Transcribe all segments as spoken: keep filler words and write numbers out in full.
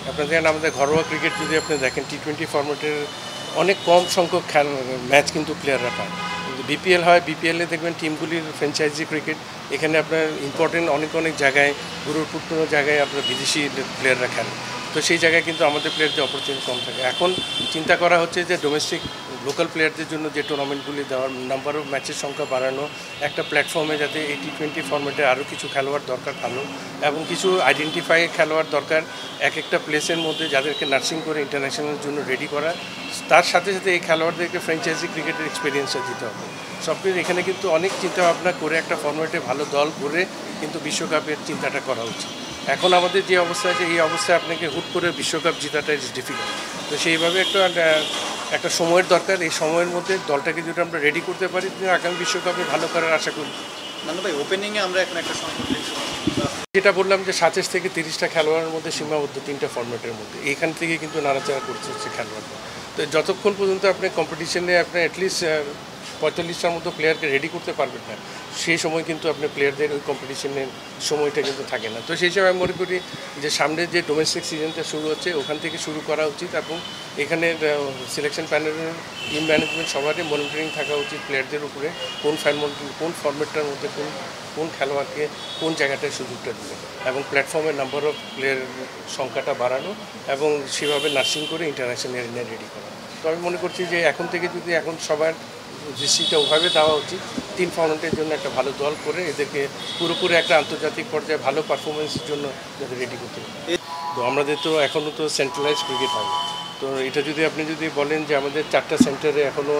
আপনার দেখেন আমাদের ঘরোয়া ক্রিকেট যদি আপনি দেখেন টি টোয়েন্টি ফরম্যাটের অনেক কম সংখ্যক খেল ম্যাচ কিন্তু প্লেয়াররা পায়। কিন্তু বিপিএল হয়, বিপিএলে দেখবেন টিমগুলির ফ্র্যাঞ্চাইজি ক্রিকেট, এখানে আপনার ইম্পর্টেন্ট অনেক অনেক জায়গায় গুরুত্বপূর্ণ জায়গায় আপনার বিদেশি প্লেয়াররা খেলে। তো সেই জায়গায় কিন্তু আমাদের প্লেয়ারদের অপরচুনিটি কম থাকে। এখন চিন্তা করা হচ্ছে যে ডোমেস্টিক লোকাল প্লেয়ারদের জন্য যে টুর্নামেন্টগুলি দেওয়ার, নাম্বার অফ ম্যাচের সংখ্যা বাড়ানো, একটা প্ল্যাটফর্মে যাতে এই টি টোয়েন্টি ফরম্যাটে আরও কিছু খেলোয়াড় দরকার ভালো, এবং কিছু আইডেন্টিফাই খেলোয়াড় দরকার এক একটা প্লেসের মধ্যে যাদেরকে নার্সিং করে ইন্টারন্যাশনালের জন্য রেডি করা। তার সাথে সাথে এই খেলোয়াড়দেরকে ফ্র্যাঞ্চাইজি ক্রিকেটের এক্সপিরিয়েন্সটা দিতে হবে। সব কিছু এখানে কিন্তু অনেক চিন্তাভাবনা করে একটা ফরম্যাটে ভালো দল করে কিন্তু বিশ্বকাপের চিন্তাটা করা উচিত। এখন আমাদের যে অবস্থা আছে, এই অবস্থায় আপনাকে হুট করে বিশ্বকাপ জেতাটা ইজ ডিফিকাল্ট। তো সেইভাবে একটা একটা সময়ের দরকার। এই সময়ের মধ্যে দলটাকে যদি আমরা রেডি করতে পারি, আগামী বিশ্বকাপে ভালো করার আশা করি। নানু ভাই, ওপেনিংয়ে আমরা এখন একটা সংকট দেখছি, যেটা বললাম যে সাতাশ থেকে তিরিশটা খেলোয়াড়ের মধ্যে সীমাবদ্ধ, তিনটা ফরম্যাটের মধ্যে। এইখান থেকে কিন্তু নাড়াচাড়া করছে হচ্ছে খেলোয়াড়রা। তো যতক্ষণ পর্যন্ত আপনি কম্পিটিশনে আপনি অ্যাটলিস্ট পঁয়তাল্লিশটার মতো প্লেয়ারকে রেডি করতে পারবেন না, সেই সময় কিন্তু আপনি প্লেয়ারদের ওই কম্পিটিশনের সময়টা কিন্তু থাকে না। তো সেই হিসাবে আমি মনে করি যে সামনে যে ডোমেস্টিক সিজনটা শুরু হচ্ছে, ওখান থেকে শুরু করা উচিত, এবং এখানে সিলেকশন প্যানেলের টিম ম্যানেজমেন্ট সবারই মনিটরিং থাকা উচিত প্লেয়ারদের উপরে, কোন ফরম্যাট কোন ফরম্যাটটার মধ্যে কোন কোন খেলোয়াড়কে কোন জায়গাটায় সুযোগটা দেবে, এবং প্ল্যাটফর্মের নাম্বার অফ প্লেয়ার সংখ্যাটা বাড়ানো, এবং সেভাবে নার্সিং করে ইন্টারন্যাশনাল এরিনায় রেডি করা। তো আমি মনে করছি যে এখন থেকে যদি এখন সবার দৃষ্টিটা ওভাবে দেওয়া উচিত, তিন ফরম্যাটের জন্য একটা ভালো দল করে এদেরকে পুরোপুরি একটা আন্তর্জাতিক পর্যায়ে ভালো পারফরমেন্সের জন্য যাতে রেডি করতে হবে। তো আমাদের তো এখনও তো সেন্ট্রালাইজ ক্রিকেট হয়নি। তো এটা যদি আপনি যদি বলেন যে আমাদের চারটা সেন্টারে এখনও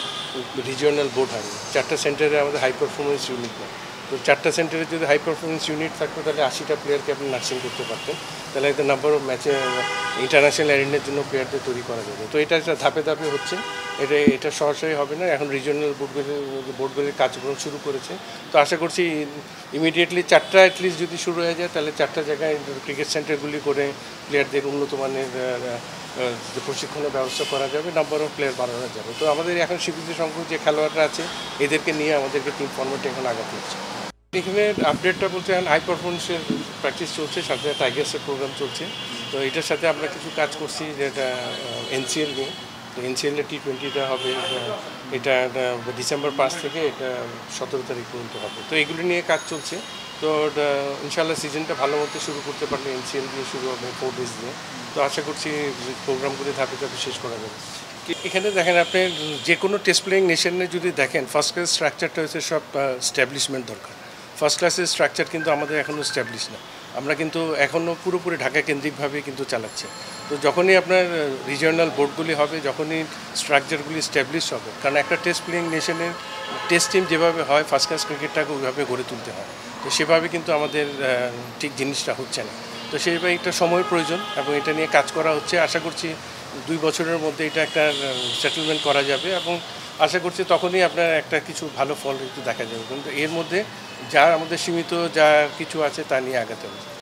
রিজিওনাল বোর্ড হয়নি, চারটা সেন্টারে আমাদের হাই পারফরমেন্স ইউনিট নেই। তো চারটা সেন্টারে যদি হাই পারফরমেন্স ইউনিট থাকতো, তাহলে আশিটা প্লেয়ারকে আপনি নার্সিং করতে পারতেন, তাহলে একটা নাম্বার অফ ম্যাচে ইন্টারন্যাশনাল অ্যারেনার জন্য প্লেয়ারদের তৈরি করা যাবে। তো এটা একটা ধাপে ধাপে হচ্ছে, এটা এটা সরাসরি হবে না। এখন রিজিওনাল বোর্ডগুলি বোর্ডগুলির কার্যক্রম শুরু করেছে। তো আশা করছি ইমিডিয়েটলি চারটা অ্যাটলিস্ট যদি শুরু হয়ে যায়, তাহলে চারটা জায়গায় ক্রিকেট সেন্টারগুলি করে প্লেয়ারদের উন্নত মানের প্রশিক্ষণের ব্যবস্থা করা যাবে, নাম্বার অফ প্লেয়ার বাড়ানো যাবে। তো আমাদের এখন সীমিত সংখ্যক যে খেলোয়াড়রা আছে, এদেরকে নিয়ে আমাদেরকে টিম ফরম্যাটে এখন আগাতে হচ্ছে। এখানে আপডেটটা বলতে এখন হাই পারফরমেন্সের প্র্যাকটিস চলছে, সাথে টাইগার্সের প্রোগ্রাম চলছে। তো এটার সাথে আমরা কিছু কাজ করছি, যেটা এনসিএল নিয়ে। তো এনসিএলের টি টোয়েন্টিটা হবে, এটা ডিসেম্বর পাঁচ থেকে এটা সতেরো তারিখ পর্যন্ত হবে। তো এগুলো নিয়ে কাজ চলছে। তো ইনশাআল্লাহ সিজনটা ভালো মতো শুরু করতে পারলে এনসিএল দিয়ে শুরু হবে, ফোর ডেজ দিয়ে। তো আশা করছি প্রোগ্রামগুলি ধাপে ধাপে শেষ করা যাবে। এখানে দেখেন আপনি যে কোনো টেস্ট প্লেয়িং নেশনে যদি দেখেন, ফার্স্ট ক্লাস স্ট্রাকচারটা হচ্ছে সব স্ট্যাবলিশমেন্ট দরকার। ফার্স্ট ক্লাসের স্ট্রাকচার কিন্তু আমাদের এখনও স্ট্যাবলিশ না। আমরা কিন্তু এখনও পুরোপুরি ঢাকা কেন্দ্রিকভাবে কিন্তু চালাচ্ছি। তো যখনই আপনার রিজিওনাল বোর্ডগুলি হবে, যখনই স্ট্রাকচারগুলি স্ট্যাবলিশ হবে, কারণ একটা টেস্ট প্লেয়িং নেশনের টেস্ট টিম যেভাবে হয়, ফার্স্ট ক্লাস ক্রিকেটটাকে ওইভাবে গড়ে তুলতে হয়। তো সেভাবে কিন্তু আমাদের ঠিক জিনিসটা হচ্ছে না। তো সেইভাবে একটা সময়ের প্রয়োজন, এবং এটা নিয়ে কাজ করা হচ্ছে। আশা করছি দুই বছরের মধ্যে এটা একটা সেটেলমেন্ট করা যাবে, এবং আশা করছি তখনই আপনার একটা কিছু ভালো ফল একটু দেখা যাবে। কিন্তু এর মধ্যে যা আমাদের সীমিত যা কিছু আছে তা নিয়ে আগাতে হবে।